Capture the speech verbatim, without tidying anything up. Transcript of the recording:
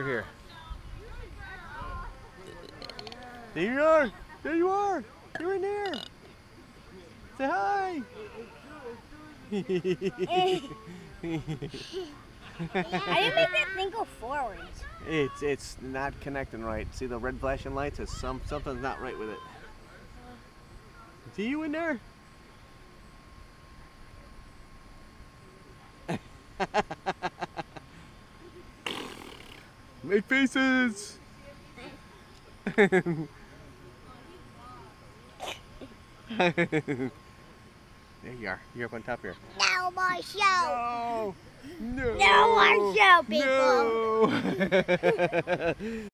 You're here. There you are. There you are. You're in there. Say hi. I didn't make that thing go forwards. It's it's not connecting right. See the red flashing lights? It's some something's not right with it. See you in there? Make faces. There you are. You're up on top here. No more show. No. No. No more show, people. No.